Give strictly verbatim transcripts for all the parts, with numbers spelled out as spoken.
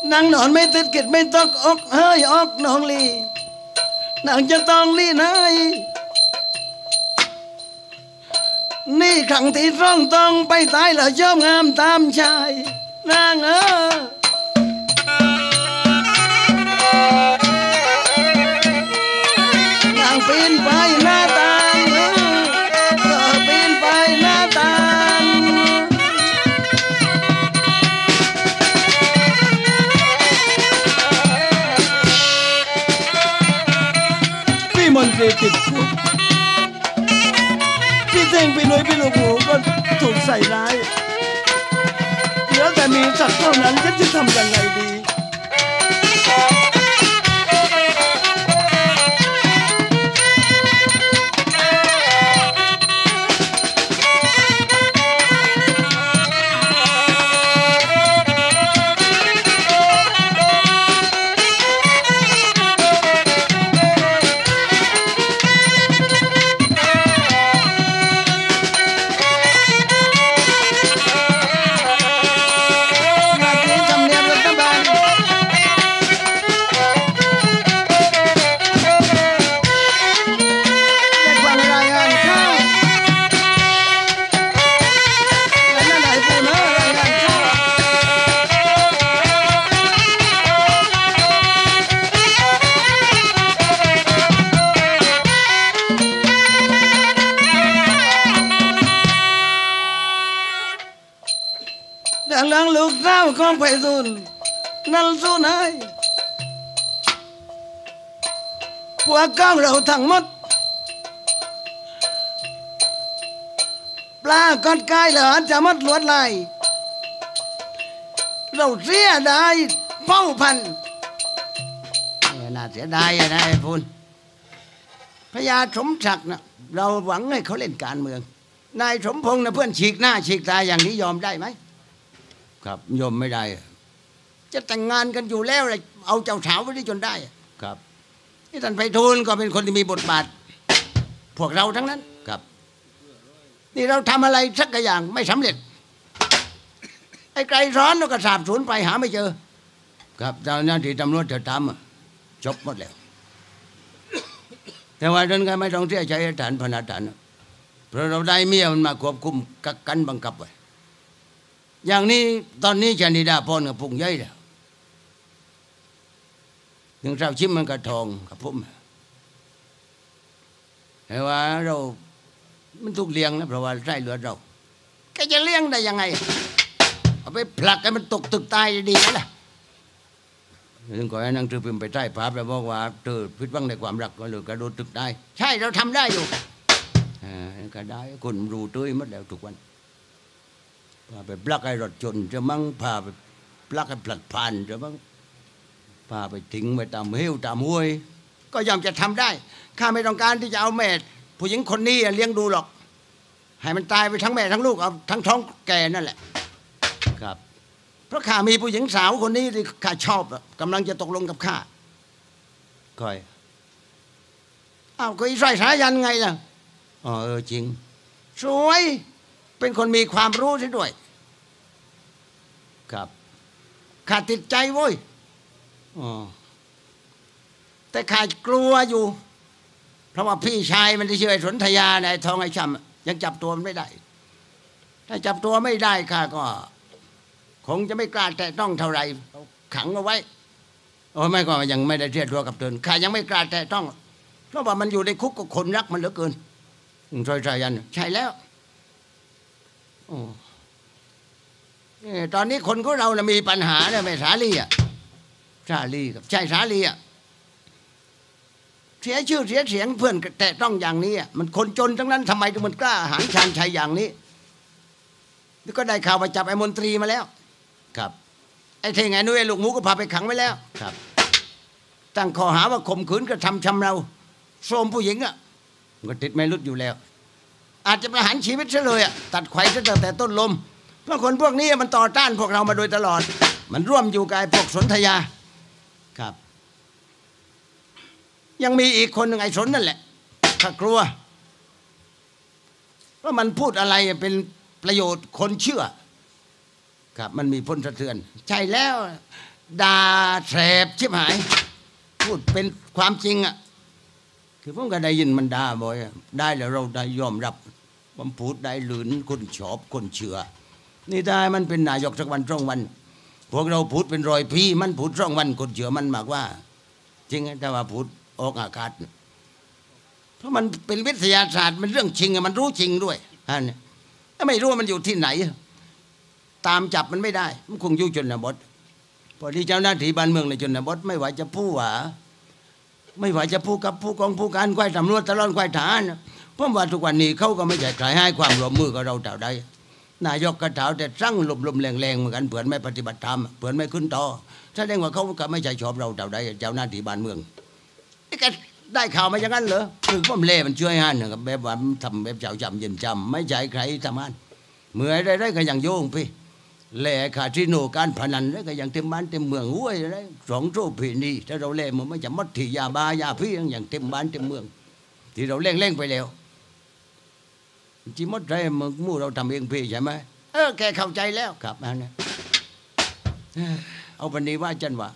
นางนอนไม่ติดกิดไม่ตกอกเฮ้ยอกน้องลีนางจะต้องลีนายนี่ครั้งที่ร้องต้องไปตายแล้วชอบงามตามชายนางเออนางปีนไปหน้าต่างเออก็ปีนไปหน้าต่างพี่มนตรีติดคุกพี่เท่งพี่นุ้ยพี่ลูกหมูก็ถูกใส่ร้ายเหลือแต่มีสัตว์เท่านั้นฉันจะทำยังไงดีหลังลูกสาวของไพศาลนั่นสู้นายพวกก้างเราทั้งหมดปลากอดกายเหลือจะมัดลวดลายเราเสียดายเผ่าพันธุ์น่าเสียดายนะไอ้พูนพญาสมศักดิ์นะเราหวังให้เขาเล่นการเมืองนายสมพงษ์นะเพื่อนฉีกหน้าฉีกตาอย่างนี้ยอมได้ไหมครับยอมไม่ได้จะแต่งงานกันอยู่แล้วเลยเอาเจ้าสาวไว้ได้จนได้ครับนี่ท่านไพฑูรย์ก็เป็นคนที่มีบทบาทพวกเราทั้งนั้นครับนี่เราทำอะไรสักอย่างไม่สำเร็จไอ้ไกรร้อนเราก็สาบสูญไปหาไม่เจอครับเจ้าหน้าที่ตำรวจเธอทำจบหมดแล้วแต่ว่าท่านก็ไม่ต้องเสียใจฐานพนัฐานเพราะเราได้เมียมันมาควบคุมกักกันบังคับไว้อย่างนี้ตอนนี้ชนิดาพรกับพุ่งใหญ่แล้วถึงเจ้าชิมมันกระทองกับพุ่มแต่ว่าเรามันถูกเลี้ยงนะเพราะว่าไส้เลือดเราแกจะเลี้ยงได้ยังไงเอาไปผลักให้มันตกตึกตายดีไหมล่ะถึงก่อนให้นางตือพิมพ์ไปใต้ภาพแล้วบอกว่าเธอพิดหวังในความรักก็เลยกระโดดตึกได้ใช่เราทำได้อยู่อ่าก็ได้คนรู้ตื้อมัดแล้วทุกวันพาไปปลักไอ้รถจนจะมั่งพาไปปลักไอ้ผลัดผ่านจะมั่งพาไปทิ้งไปตามเหวตามห้วยก็ยอมจะทำได้ข้าไม่ต้องการที่จะเอาแม่ผู้หญิงคนนี้เลี้ยงดูหรอกให้มันตายไปทั้งแม่ทั้งลูกเอาทั้งท้องแก่นั่นแหละครับเพราะข้ามีผู้หญิงสาวคนนี้ที่ข้าชอบกำลังจะตกลงกับข้าคอยอ้าวก็อีสายสายันไงล่ะอ๋อเออจริงสวยเป็นคนมีความรู้ซะด้วยครับข้าติดใจโว้ยอ๋อแต่ข้ากลัวอยู่เพราะว่าพี่ชายมันที่ชื่อไอ้สนธยาในทองไอ้ช่ำยังจับตัวมันไม่ได้ถ้าจับตัวไม่ได้ข้าก็คงจะไม่กล้าแตะต้องเท่าไหร่ขังเอาไว้โอ้ไม่ก็ยังไม่ได้เทียบตัวกับเตือนข้ายังไม่กล้าแตะต้องเพราะว่ามันอยู่ในคุกก็คนรักมันเหลือเกินซอยสายันใช่แล้วโอ้ตอนนี้คนของเรานะมีปัญหาเนี่ยไม่สาลีอ่ะสาลีกับใช่สาลีอ่ะเสียชื่อเสียเสียงเพื่อนแต่ต้องอย่างนี้อ่ะมันคนจนทั้งนั้นทำไมถึงมันกล้าหาญชาญชัยอย่างนี้นี่ก็ได้ข่าวไปจับไอ้มนตรีมาแล้วครับไอ้เท่งไอ้นุ้ยลูกหมูก็พาไปขังไว้แล้วครับตั้งข้อหาว่าข่มขืนกระทำชำเราโทรมผู้หญิงอ่ะก็ติดไม่ลุดอยู่แล้วอาจจะประหารชีวิตซะเลยอ่ะตัดไขซะตั้งแต่ต้นลมเพราะคนพวกนี้มันต่อต้านพวกเรามาโดยตลอดมันร่วมอยู่กับพวกสนธยาครับยังมีอีกคนหนึ่งไอ้สนนั่นแหละข้ากลัวเพราะมันพูดอะไรเป็นประโยชน์คนเชื่อครับมันมีผลสะเทือนใช่แล้วด่าแสบชิบหายพูดเป็นความจริงอ่ะคือผมก็ได้ยินมันด่าบ่อยได้แล้วเราได้ยอมรับผมพูดได้หลืนคนชอบคนเชื่อนี่ได้มันเป็นนายกสักวันสองวันพวกเราพูดเป็นรอยพี่มันพูดสองวันคนเชื่อมันมากว่าจริงแต่ว่าพูดออกอากาศเพราะมันเป็นวิทยาศาสตร์มันเรื่องจริงมันรู้จริงด้วยอันนี้ถ้าไม่รู้ว่ามันอยู่ที่ไหนตามจับมันไม่ได้มันคงอยู่ชนบทพอที่เจ้าหน้าที่บ้านเมืองในชนบทไม่ไหวจะพูดว่าไม่ไหวจะพูดกับผู้กองผู้การควายตำรวจตลอดควายทหารเพราะว่าทุกวันนี้เขาก็ไม่ใช่ใครให้ความร่วมมือกับเราเท่าใดนายกกระเถาแต่สั่งลมๆแรงๆเหมือนกันเผื่อไม่ปฏิบัติธรรมเผื่อไม่ขึ้นต่อแสดงว่าเขาก็ไม่ใช่ชอบเราเท่าใดเจ้าหน้าที่บ้านเมืองนี่แกได้ข่าวมาอย่างนั้นเหรอคือผมเล่มันช่วยฮันนะครับแบบว่าทำแบบเจ้าจำเย็นจำไม่ใช่ใครทำฮันเมื่อได้ได้ก็ยังโยงพี่เล่ขาดที่โนการพนันได้ก็ยังเต็มบ้านเต็มเมืองห้วยได้สองโซ่ผีนี่ถ้าเราเล่มันไม่จะมัดที่ยาบายาพี่อย่างเต็มบ้านเต็มเมืองที่เราเล่งเล่งไปแล้วจีมัดใจมึงมู่เราทำเองพี่ใช่ไหมเออแกเข้าใจแล้วครับอันนี้เอาวันนี้ว่าจันว่า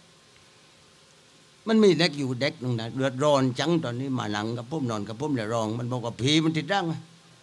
มันมีเด็กอยู่เด็กนึงนะเดือดร้อนจังตอนนี้มาหนังกับพุ่มนอนกับพุ่มเลยรองมันบอกว่าผีมันติดร่าง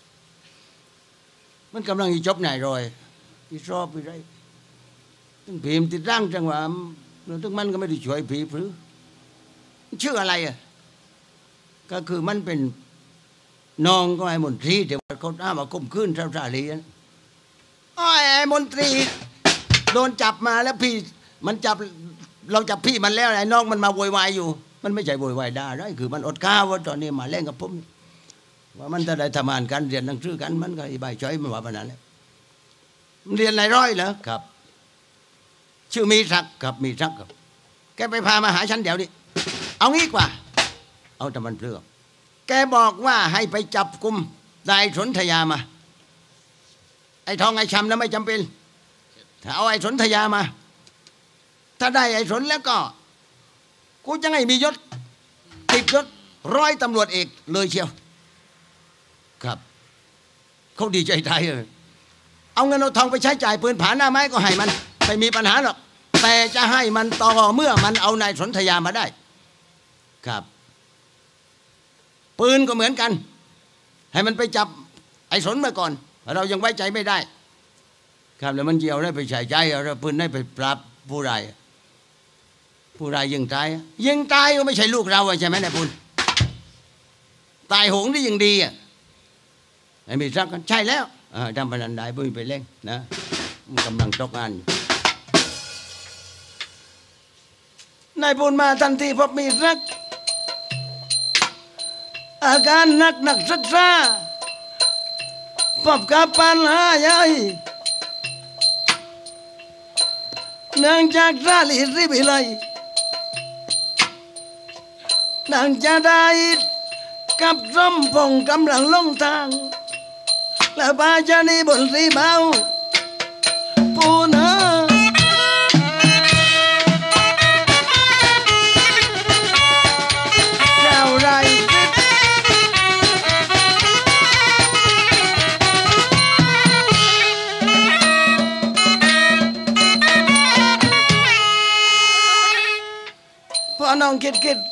มันกำลังอีจบไหนรอยอีชอบไปไรตึงผีมันติดร่างจังหวะตึงมันก็ไม่ได้ช่วยผีหรือชื่ออะไรอ่ะก็คือมันเป็นน้องก็ไอ้มนตรีแต่ว่าเขาอ้ามาก้มขึ้นเท่าสาลีนไอ้มนตรีโดนจับมาแล้วพี่มันจับเราจับพี่มันแล้วไอ้น้องมันมาโวยวายอยู่มันไม่ใช่โวยวายด่าได้คือมันอดข้าวว่าตอนนี้มาเล่นกับผมว่ามันจะได้ทำงานกันเรียนหนังสือกันมันก็อีใบช้อยมันว่าแบบนั้นแหละเรียนในร้อยเหรอครับชื่อมีศักดิ์ครับมีศักดิ์ครับแกไปพามาหาฉันเดี๋ยวนี้เอางี้กว่าเอาแต่มันเปลือกแกบอกว่าให้ไปจับกลุ่มนายสนธยามาไอ้ทองไอ้ชำนั้นไม่จำเป็นถ้าเอาไอ้สนธยามาถ้าได้ไอ้สนแล้วก็กูจะให้มียศติดยศร้อยตำรวจเอกเลยเชียวครับเขาดีใจใจเลยเอาเงินเอาทองไปใช้จ่ายปืนผาหน้าไม้ก็ให้มันไม่มีปัญหาหรอกแต่จะให้มันต่อเมื่อมันเอานายสนธยามาได้ครับปืนก็เหมือนกันให้มันไปจับไอ้สนมาก่อนเรายังไว้ใจไม่ได้ครับแล้วมันเกี่ยวได้ไปใช้ใจเอาปืนได้ไปปราบผู้ร้ายผู้ร้ายยิงตายยิงตายก็ไม่ใช่ลูกเราใช่ไหมนายปุณตายโหงได้ยิงดีอ่ะไอ้มีรักกันใช่แล้วทำพนันได้ปุ้ยไปเล่นนะมันกำลังตกงานนายปุณมาทันทีพบมีรักอาการหนักหนักสักซ่าพบกับปัญหาใหญ่เนื่องจากซาลีริบิไลนางจะได้กับสมพงกำลังลงทางและบาจานีบนสีเบาปูนาเจ้าไรพอน้องคิดคิด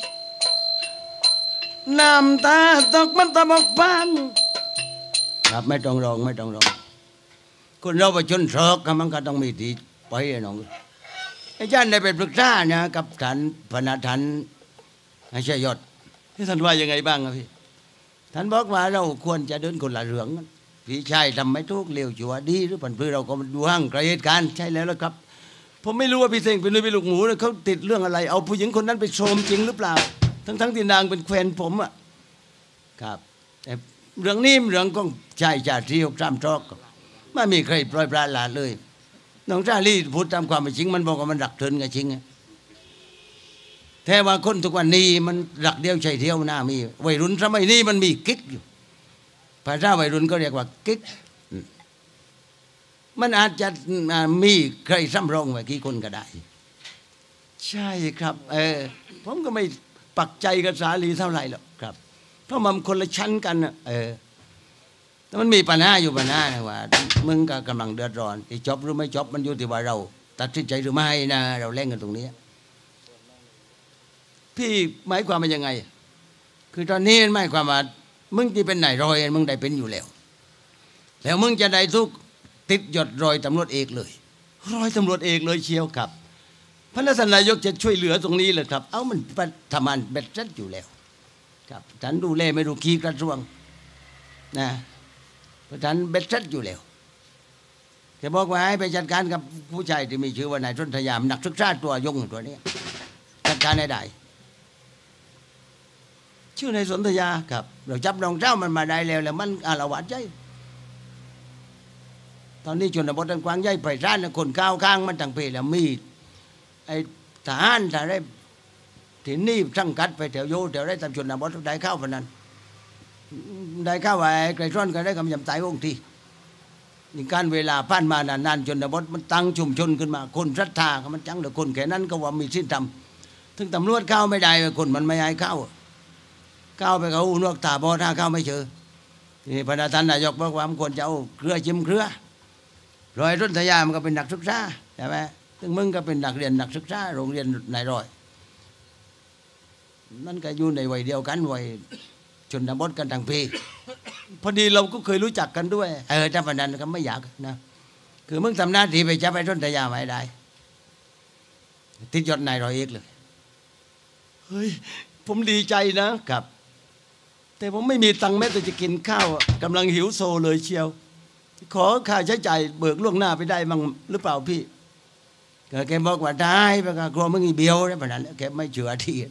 น้ำตาตกมันตะบกพันครับไม่ต้องร้องไม่ต้องร้องคนเราไปชนเสกมันก็ต้องมีที่ไปน้องอาจารย์ได้ไปปรึกษาเนี่ยกับท่านพนักท่านให้ช่วยยศที่ท่านว่ายังไงบ้างครับพี่ท่านบอกว่าเราควรจะเดินคนละเรื่องพี่ชายทำไม่ถูกเลี้ยวจัวดีหรือผันพื้นเราก็ดูห้างไกลเหตุการณ์ใช่แล้วละครับผมไม่รู้ว่าพี่เสงเป็นลูกพี่ลูกหมูเขาติดเรื่องอะไรเอาผู้หญิงคนนั้นไปโชมจริงหรือเปล่าทั้งทั้งที่นางเป็นแควนผมอ่ะครับแต่เรื่องนี้เรื่องของชายชาติที่หกสามจอกไม่มีใครปล่อยปลาหลาดเลยน้องชาลีพูดตามความเป็นจริงมันบอกว่ามันรักเทินกับจริงแต่ว่าคนทุกวันนี้มันรักเดียวใจเดียวหน้ามีวัยรุ่นสมัยนี้มันมีกิ๊กอยู่ภาษาวัยรุ่นก็เรียกว่ากิ๊กมันอาจจะมีใครซ้ำรองไว้กี่คนก็ได้ใช่ครับเออผมก็ไม่ปักใจกับสาลีเท่าไหร่หรอกครับเพราะมันคนละชั้นกันนะเออแต่มันมีปัญหาอยู่ปัญหานะว่ามึงก็กำลังเดือดร้อนที่จบหรือไม่จบมันอยู่ที่ว่าเราตัดสินใจหรือไม่นะเราเล่นกันตรงนี้พี่หมายความว่ายังไงคือตอนนี้หมายความว่ามึงที่เป็นนายร้อยมึงได้เป็นอยู่แล้วแล้วมึงจะได้ทุกติดยศรอยตำรวจเอกเลยร้อยตำรวจเอกเลยเชียวครับพระนายกจะช่วยเหลือตรงนี้เลยครับเอามันทำงานเบ็ดเสร็จอยู่แล้วครับฉันดูแลไม่ดูขี้กระทรวงนะเพราะฉันเบ็ดเสร็จอยู่แล้วจะบอกว่าให้ไปจัดการกับผู้ชายที่มีชื่อว่านายชนทยามนักศึกษาตัวยงตัวนี้จัดการให้ได้ชื่อนายสนธยาครับเราจับรองเท้ามันมาได้แล้วแล้วมันอาละวาดใจตอนนี้ชนบทกว้างใหญ่ไปร้านคนก้าวข้างมันต่างเพแล้วมีไอ้ทหารทหารได้ที่นี่สังกัดไปแถวโยแถวได้ตามชนบทได้เข้าพนันได้เข้าไอ้ไกรซ้อนก็ได้กำยำตายองค์ทีนี่การเวลาผ่านมานานๆชนบทมันตั้งชุมชนขึ้นมาคนศรัทธามันจังแต่คนแค่นั้นก็ว่ามีสิ้นธรรมถึงตำรวจเข้าไม่ได้คนมันไม่ให้เข้าเข้าไปเขานวกตาบอถ้าเข้าไม่เจอนี่พระท่านนายกบอกว่ามันควรจะเอาเครือจิ้มเครือรอยรุ่นทยามันก็เป็นนักศึกษาใช่ไหมถึงมึงก็เป็นนักเรียนนักศึกษาโรงเรียนนายร้อยนั่นก็อยู่ในวัยเดียวกันวัยชนบทกันทั้งปีพอดีเราก็เคยรู้จักกันด้วยเออถ้าพนันก็ไม่อยากนะคือมึงทำหน้าที่ไปจับไอ้รุ่นทยาไม่ได้ติดยศนายร้อยเอกเลยเฮ้ยผมดีใจนะครับแต่ผมไม่มีตังค์แม้แต่จะกินข้าวกำลังหิวโซเลยเชียวขอค่าใช้จ่ายเบิกล่วงหน้าไปได้มั้งหรือเปล่าพี่แกบอกว่าได้ไปก็กลัวมึงอีเบี้ยวได้ปะนั้นแกไม่เชื่อที่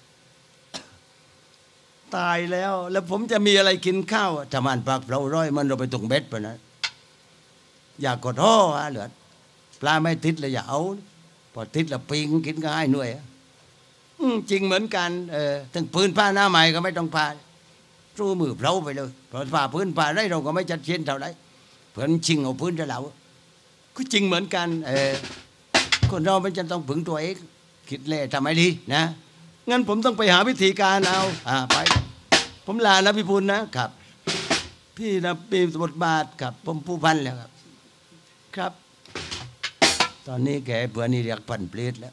ตายแล้วแล้วผมจะมีอะไรกินข้าวทำมันปากเราร้อยมันเราไปตรงเบ็ดปะนั้นอยากกดห่อฮะเหลือปลาไม่ติดเลยอย่าเอาพอติดแล้วปิงกินก็ให้หน่วยจริงเหมือนกันเออถึงปืนผ้าหน้าใหม่ก็ไม่ต้องผ้าสู้มือเราไปเลยเพราะผ้าพื้นผ้าได้เราก็ไม่จัดเช่นเท่าไรเพื่อนชิงเอาพื้นจะเราก็จริงเหมือนกันเออคนเรามันจะต้องผึ่งตัวเองคิดเล่ทำไมดีนะงั้นผมต้องไปหาวิธีการเอาอ่าไปผมลานะพี่พูนนะครับพี่นะมีบทบาทครับผมผู้พันแล้วครับครับตอนนี้แกเพื่อนนี่เรียกพันเปรตแล้ว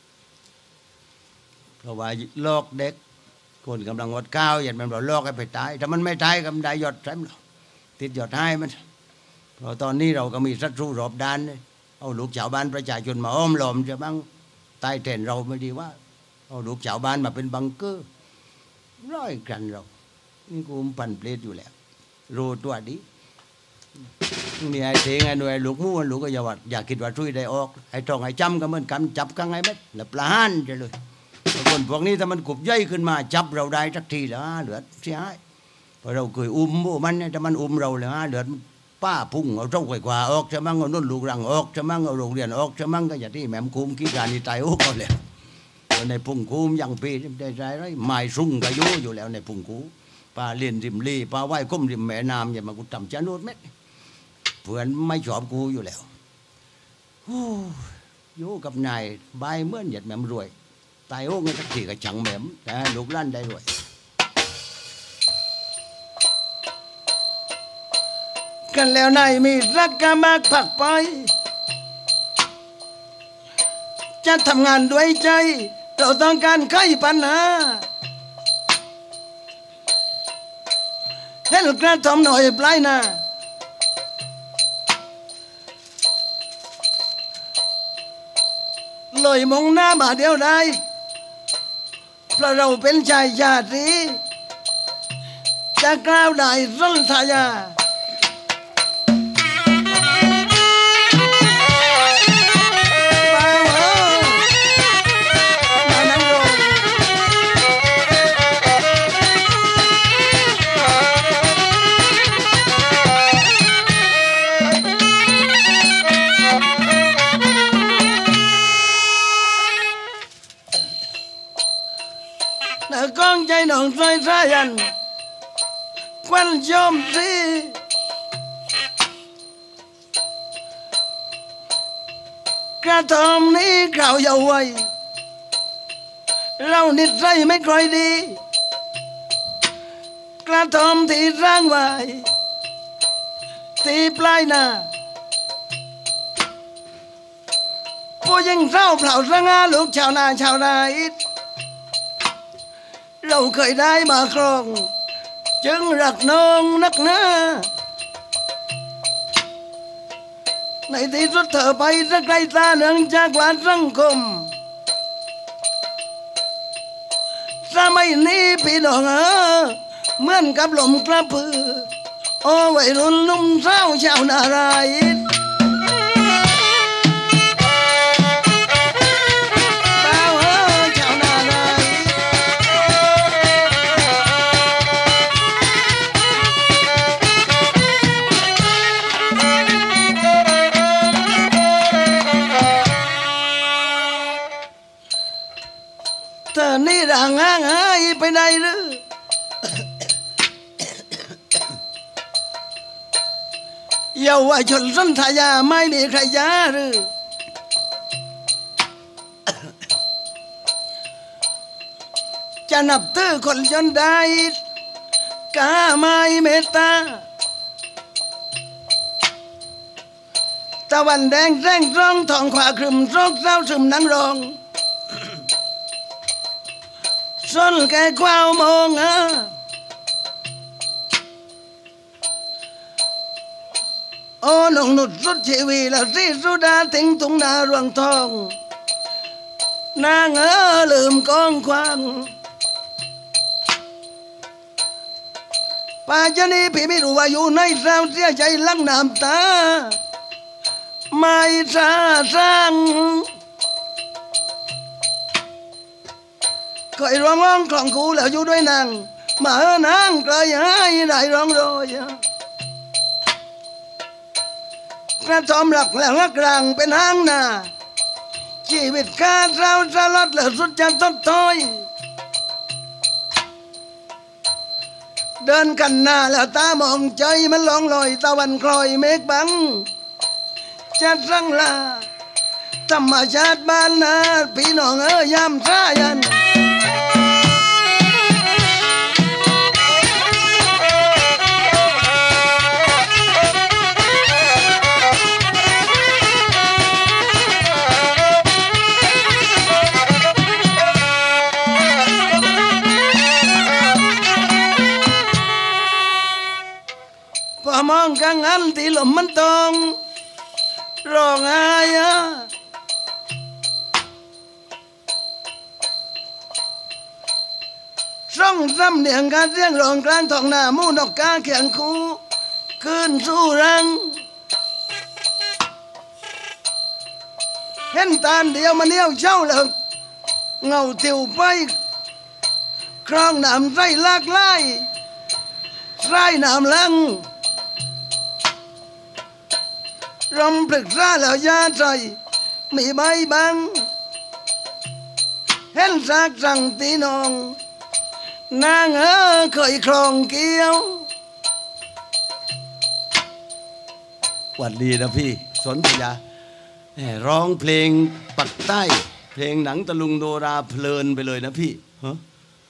เพราะว่าลอกเด็กคนกำลังวัดข้าวอย่างมันบอกลอกให้ไปตายถ้ามันไม่ตายก็ได้ยอดใช่ไหมติดยอดให้มันเพราะตอนนี้เราก็มีศัตรูรอบด้านเอาลูกชาวบ้านประชาชนมาอ้อมล้อมจะบ้างตายแทนเราไม่ดีว่าเอาลูกชาวบ้านมาเป็นบังเกอร์ร้อยกันเรานี่กูปั่นเปลดอยู่แล้วรู้ตัวดีนี่ไอ้เสียงไอ้หน่วยลูกมู่ลูกก็อย่าว่าอย่าคิดว่าช่วยได้ออกไอ้ทองไอ้จำก็เหมือนกันจับกังไงเม็ดแล้วปลาหันจะเลยคนพวกนี้ถ้ามันกุบย่อยขึ้นมาจับเราได้สักทีแล้วเหลือเสียหายพอเราเคยอุ้มมันถ้ามันอุ้มเราเลยเหลือป้าพุ่งเอาเจ้าไก่กว่าออกจะมั่งเอานุ่นลูกรังออกจะมั่งเอาโรงเรียนออกจะมั่งก็อย่างที่แม่มคุมขี้การนี่ตายโอ้ก็เลยในพุ่งคุมยังปีได้ใจไรไม้สุ่งก็ยุ่อยู่แล้วในพุ่งคูปลาเลียนริมลีปลาไหว้ก้มริมแม่น้ำอย่ามากูจำจะโน้ตเม็ดเพื่อนไม่ชอบกูอยู่แล้วอยู่กับนายใบเมื่อนหยัดแม่มรวยตายโอ้เงินสักทีก็ฉังแหม่มแต่ลูกลั่นได้รวยกันแล้วนายมีรักกันมากผักไปจะทำงานด้วยใจเราต้องการไขปัญหาเห็นกระทำหน่อยปลายนาเลยมองหน้ามาเดียวได้เพราะเราเป็นชายญาติจะกล่าวได้รันทายาก้องใจหนองใจสายันควันชมสีกระทำนี้ข่าวเยาว์วัยเรานิสัยไม่ค่อยดีกระทำที่ร่างไว้ที่ปลายนายิงเศร้าเผาสง่าลูกชาวนาชาวนาอิฐเราเคยได้มาครองจึงรักน้องนักหนาในที่สุดเธอไปสักไกลตาเนื่องจากหวานสังคมสมัยนี้พี่น้องเออเหมือนกับลมกระพือโอ้วัยรุ่นนุ่มสาวชาวนารายเธอนี่ร่างห่างหายไปไหนหรือเยาวชนสันทยาไม่มีใครยาหรือจะนับถือคนจนได้กาไม่เมตตาตะวันแดงแสงร้องทองขวาครึมโรคเศร้าซึมนังรองส้นแก่กว้าวมองอ่ะโอ้หนุ่มหนุดสุดชีวีแล้วสิสุดาทิ้งทุ่งนารวงทองนางเออลืมกองควางป่าเจ้านี้พี่ไม่รู้ว่าอยู่ในสาวเสียใจลังน้ำตาไม่ซาซังเคยร้องร้องคลองคูแล้วอยู่ด้วยนางมาเออนางเคยให้ได้ร้องโรยกระทอมหลักแล้วกลางเป็นห้างนาชีวิตข้าเศร้าสลดเหลือสุดจะต้นต้อยเดินกันหน้าแล้วตามองใจมันลองลอยตะวันคลอยเมฆบังจะสั่งลาธรรมชาติบ้านนาพี่น้องเอ้ยยามช้ายันพอมองกังอันที่ลมมันตองร้องไห้ส่องซ้ำเนียงการเสียงร้องกลางท้องนามูนกกาเขียงคู่ขึ้นสู่รังเห็นตาเดียวมันเลี้ยวเช่าเลิกเงาติวไปครองน้ำใส่ลากไล่ใส่น้ำลังรำปรึกษาแล้วยาใจมีใบบังเห็นสักสั่งตีนองนางเออเคยครองเกี้ยวหวัดดีนะพี่สนธยาร้องเพลงปักใต้เพลงหนังตะลุงโนราเพลินไปเลยนะพี่ฮะ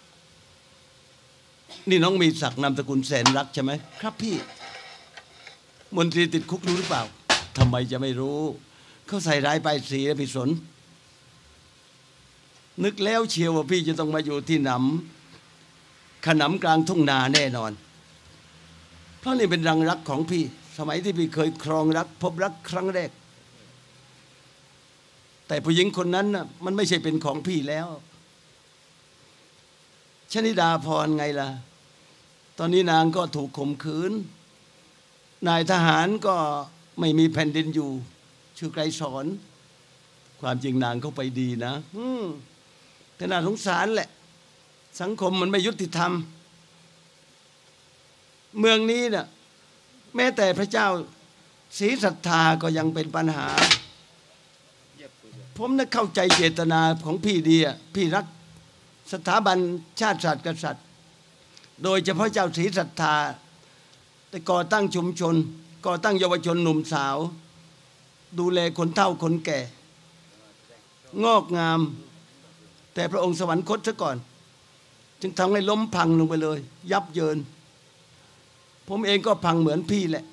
นี่น้องมีศักดิ์นามสกุลแสนรักใช่ไหมครับพี่มนตรีติดคุกรู้หรือเปล่าทำไมจะไม่รู้เขาใส่ร้ายป้ายสีนะพี่สนนึกแล้วเชียวว่าพี่จะต้องมาอยู่ที่หนำขนำกลางทุ่งนาแน่นอนเพราะนี่เป็นรังรักของพี่สมัยที่พี่เคยครองรักพบรักครั้งแรกแต่ผู้หญิงคนนั้นน่ะมันไม่ใช่เป็นของพี่แล้วชนิดาพรไงล่ะตอนนี้นางก็ถูกข่มขืนนายทหารก็ไม่มีแผ่นดินอยู่ชื่อไกรสอนความจริงนางเขาไปดีนะอืมแต่น่าสงสารแหละสังคมมันไม่ยุติธรรมเมืองนี้น่ะแม้แต่พระเจ้าศรีศรัทธาก็ยังเป็นปัญหาผมน่ะเข้าใจเจตนาของพี่ดีอ่ะพี่รักสถาบันชาติศาสตร์กษัตริย์โดยเฉพาะเจ้าศรีศรัทธาได้ก่อตั้งชุมชนก่อตั้งเยาวชนหนุ่มสาวดูแลคนเฒ่าคนแก่งอกงามแต่พระองค์สวรรคตซะก่อนจึงทำให้ล้มพังลงไปเลยยับเยินผมเองก็พังเหมือนพี่แหละ